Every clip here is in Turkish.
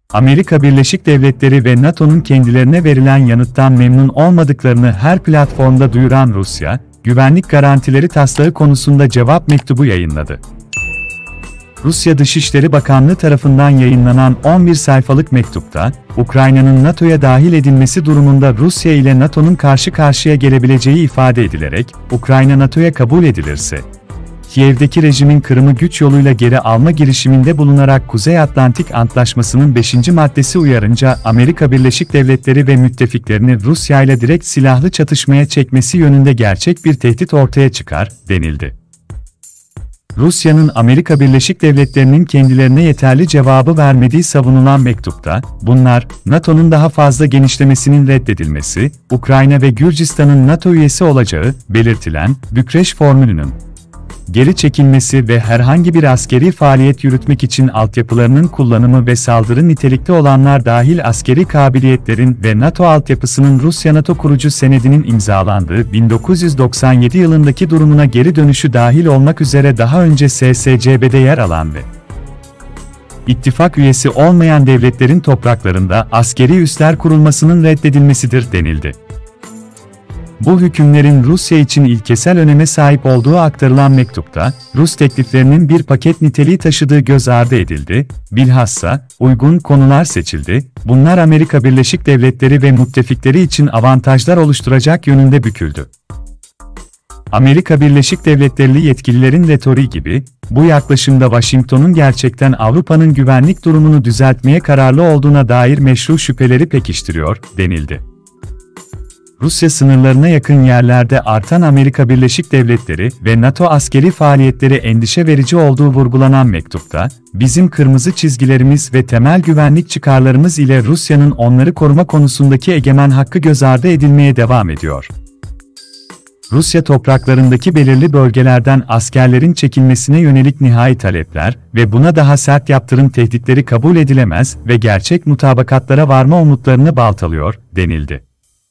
Amerika Birleşik Devletleri ve NATO'nun kendilerine verilen yanıttan memnun olmadıklarını her platformda duyuran Rusya, güvenlik garantileri taslağı konusunda cevap mektubu yayınladı. Rusya Dışişleri Bakanlığı tarafından yayınlanan 11 sayfalık mektupta, Ukrayna'nın NATO'ya dahil edilmesi durumunda Rusya ile NATO'nun karşı karşıya gelebileceği ifade edilerek, Ukrayna NATO'ya kabul edilirse, Kiev'deki rejimin Kırım'ı güç yoluyla geri alma girişiminde bulunarak Kuzey Atlantik Antlaşması'nın 5. maddesi uyarınca Amerika Birleşik Devletleri ve müttefiklerini Rusya ile direkt silahlı çatışmaya çekmesi yönünde gerçek bir tehdit ortaya çıkar, denildi. Rusya'nın Amerika Birleşik Devletleri'nin kendilerine yeterli cevabı vermediği savunulan mektupta, bunlar, NATO'nun daha fazla genişlemesinin reddedilmesi, Ukrayna ve Gürcistan'ın NATO üyesi olacağı, belirtilen, Bükreş formülünün geri çekilmesi ve herhangi bir askeri faaliyet yürütmek için altyapılarının kullanımı ve saldırı nitelikte olanlar dahil askeri kabiliyetlerin ve NATO altyapısının Rusya-NATO kurucu senedinin imzalandığı 1997 yılındaki durumuna geri dönüşü dahil olmak üzere daha önce SSCB'de yer alan ve ittifak üyesi olmayan devletlerin topraklarında askeri üsler kurulmasının reddedilmesidir denildi. Bu hükümlerin Rusya için ilkesel öneme sahip olduğu aktarılan mektupta, Rus tekliflerinin bir paket niteliği taşıdığı göz ardı edildi, bilhassa, uygun konular seçildi, bunlar Amerika Birleşik Devletleri ve müttefikleri için avantajlar oluşturacak yönünde büküldü. Amerika Birleşik Devletleri yetkililerin retoriği gibi, bu yaklaşımda Washington'un gerçekten Avrupa'nın güvenlik durumunu düzeltmeye kararlı olduğuna dair meşru şüpheleri pekiştiriyor, denildi. Rusya sınırlarına yakın yerlerde artan Amerika Birleşik Devletleri ve NATO askeri faaliyetleri endişe verici olduğu vurgulanan mektupta, bizim kırmızı çizgilerimiz ve temel güvenlik çıkarlarımız ile Rusya'nın onları koruma konusundaki egemen hakkı göz ardı edilmeye devam ediyor. Rusya topraklarındaki belirli bölgelerden askerlerin çekilmesine yönelik nihai talepler ve buna daha sert yaptırım tehditleri kabul edilemez ve gerçek mutabakatlara varma umutlarını baltalıyor, denildi.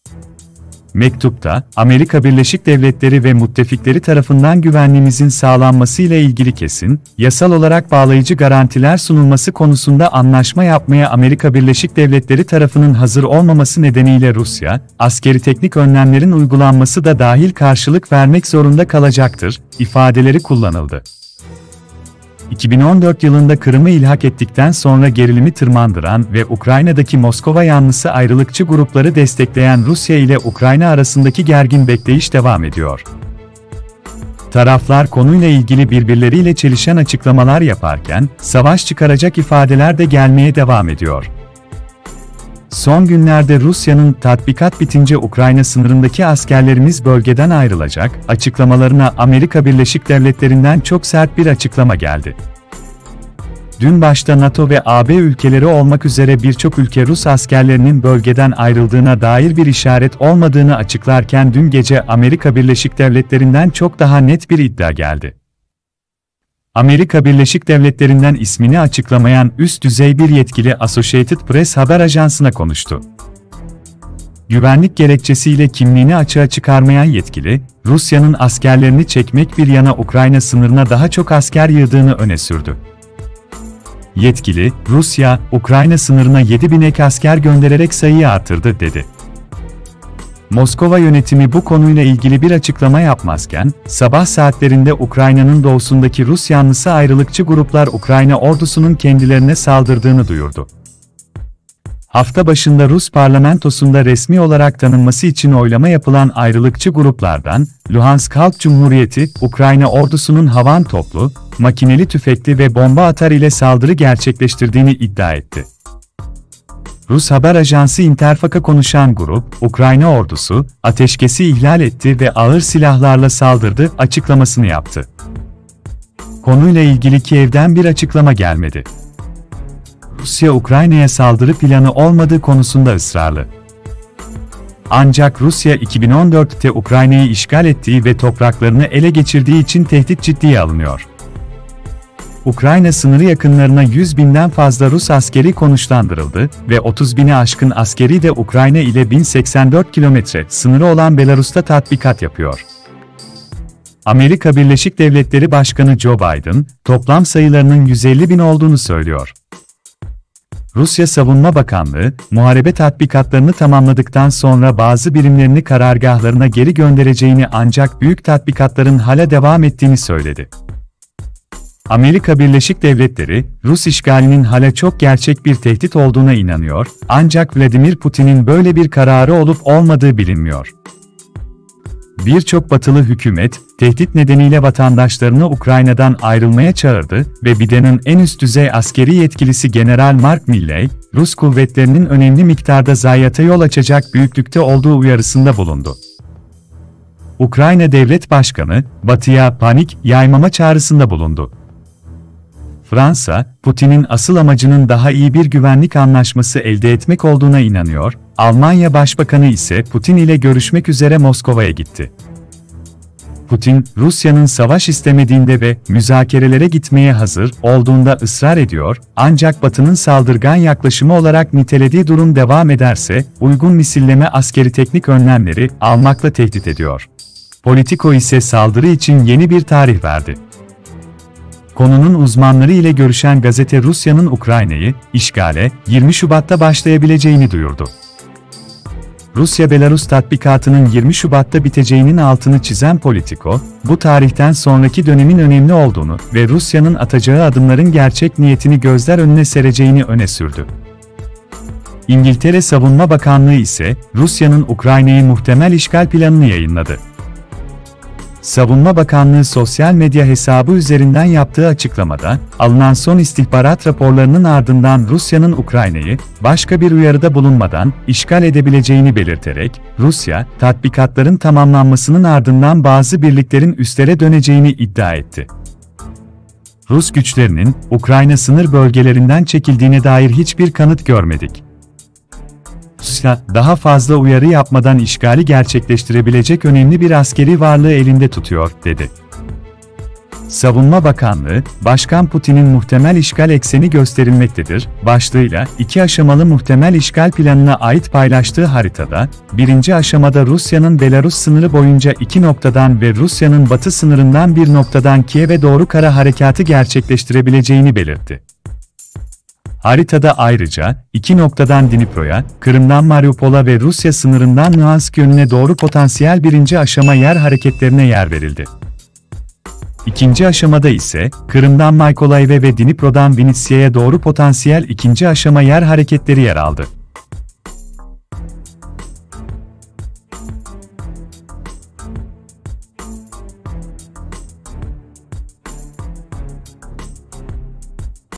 Mektupta, Amerika Birleşik Devletleri ve müttefikleri tarafından güvenliğimizin sağlanması ile ilgili kesin, yasal olarak bağlayıcı garantiler sunulması konusunda anlaşma yapmaya Amerika Birleşik Devletleri tarafının hazır olmaması nedeniyle Rusya, askeri teknik önlemlerin uygulanması da dahil karşılık vermek zorunda kalacaktır, ifadeleri kullanıldı. 2014 yılında Kırım'ı ilhak ettikten sonra gerilimi tırmandıran ve Ukrayna'daki Moskova yanlısı ayrılıkçı grupları destekleyen Rusya ile Ukrayna arasındaki gergin bekleyiş devam ediyor. Taraflar konuyla ilgili birbirleriyle çelişen açıklamalar yaparken, savaş çıkaracak ifadeler de gelmeye devam ediyor. Son günlerde Rusya'nın tatbikat bitince Ukrayna sınırındaki askerlerimiz bölgeden ayrılacak açıklamalarına Amerika Birleşik Devletleri'nden çok sert bir açıklama geldi. Dün başta NATO ve AB ülkeleri olmak üzere birçok ülke Rus askerlerinin bölgeden ayrıldığına dair bir işaret olmadığını açıklarken dün gece Amerika Birleşik Devletleri'nden çok daha net bir iddia geldi. Amerika Birleşik Devletleri'nden ismini açıklamayan üst düzey bir yetkili Associated Press haber ajansına konuştu. Güvenlik gerekçesiyle kimliğini açığa çıkarmayan yetkili, Rusya'nın askerlerini çekmek bir yana Ukrayna sınırına daha çok asker yığdığını öne sürdü. Yetkili, Rusya, Ukrayna sınırına 7.000 ek asker göndererek sayıyı artırdı, dedi. Moskova yönetimi bu konuyla ilgili bir açıklama yapmazken, sabah saatlerinde Ukrayna'nın doğusundaki Rus yanlısı ayrılıkçı gruplar Ukrayna ordusunun kendilerine saldırdığını duyurdu. Hafta başında Rus parlamentosunda resmi olarak tanınması için oylama yapılan ayrılıkçı gruplardan, Luhansk Halk Cumhuriyeti, Ukrayna ordusunun havan toplu, makineli tüfekli ve bomba atar ile saldırı gerçekleştirdiğini iddia etti. Rus haber ajansı Interfak'a konuşan grup, Ukrayna ordusu, ateşkesi ihlal etti ve ağır silahlarla saldırdı açıklamasını yaptı. Konuyla ilgili Kiev'den bir açıklama gelmedi. Rusya Ukrayna'ya saldırı planı olmadığı konusunda ısrarlı. Ancak Rusya 2014'te Ukrayna'yı işgal ettiği ve topraklarını ele geçirdiği için tehdit ciddiye alınıyor. Ukrayna sınırı yakınlarına 100.000'den fazla Rus askeri konuşlandırıldı ve 30.000'e aşkın askeri de Ukrayna ile 1084 kilometre sınırı olan Belarus'ta tatbikat yapıyor. Amerika Birleşik Devletleri Başkanı Joe Biden, toplam sayılarının 150.000 olduğunu söylüyor. Rusya Savunma Bakanlığı, muharebe tatbikatlarını tamamladıktan sonra bazı birimlerini karargahlarına geri göndereceğini ancak büyük tatbikatların hala devam ettiğini söyledi. Amerika Birleşik Devletleri, Rus işgalinin hala çok gerçek bir tehdit olduğuna inanıyor, ancak Vladimir Putin'in böyle bir kararı olup olmadığı bilinmiyor. Birçok batılı hükümet, tehdit nedeniyle vatandaşlarını Ukrayna'dan ayrılmaya çağırdı ve Biden'in en üst düzey askeri yetkilisi General Mark Milley, Rus kuvvetlerinin önemli miktarda zayiata yol açacak büyüklükte olduğu uyarısında bulundu. Ukrayna Devlet Başkanı, Batı'ya panik yaymama çağrısında bulundu. Fransa, Putin'in asıl amacının daha iyi bir güvenlik anlaşması elde etmek olduğuna inanıyor, Almanya Başbakanı ise Putin ile görüşmek üzere Moskova'ya gitti. Putin, Rusya'nın savaş istemediğinde ve müzakerelere gitmeye hazır olduğunda ısrar ediyor, ancak Batı'nın saldırgan yaklaşımı olarak nitelediği durum devam ederse, uygun misilleme askeri teknik önlemleri almakla tehdit ediyor. Politico ise saldırı için yeni bir tarih verdi. Konunun uzmanları ile görüşen gazete Rusya'nın Ukrayna'yı işgale 20 Şubat'ta başlayabileceğini duyurdu. Rusya-Belarus tatbikatının 20 Şubat'ta biteceğinin altını çizen Politico, bu tarihten sonraki dönemin önemli olduğunu ve Rusya'nın atacağı adımların gerçek niyetini gözler önüne sereceğini öne sürdü. İngiltere Savunma Bakanlığı ise Rusya'nın Ukrayna'yı muhtemel işgal planını yayınladı. Savunma Bakanlığı sosyal medya hesabı üzerinden yaptığı açıklamada, alınan son istihbarat raporlarının ardından Rusya'nın Ukrayna'yı, başka bir uyarıda bulunmadan, işgal edebileceğini belirterek, Rusya, tatbikatların tamamlanmasının ardından bazı birliklerin üslere döneceğini iddia etti. Rus güçlerinin, Ukrayna sınır bölgelerinden çekildiğine dair hiçbir kanıt görmedik. Rusya, daha fazla uyarı yapmadan işgali gerçekleştirebilecek önemli bir askeri varlığı elinde tutuyor, dedi. Savunma Bakanlığı, Başkan Putin'in muhtemel işgal ekseni gösterilmektedir, başlığıyla, 2 aşamalı muhtemel işgal planına ait paylaştığı haritada, 1. aşamada Rusya'nın Belarus sınırı boyunca 2 noktadan ve Rusya'nın batı sınırından bir noktadan Kiev'e doğru kara harekatı gerçekleştirebileceğini belirtti. Haritada ayrıca, 2 noktadan Dnipro'ya, Kırım'dan Mariupol'a ve Rusya sınırından Luhansk yönüne doğru potansiyel 1. aşama yer hareketlerine yer verildi. 2. aşamada ise, Kırım'dan Mykolaiv ve Dnipro'dan Vinnytsya'ya doğru potansiyel 2. aşama yer hareketleri yer aldı.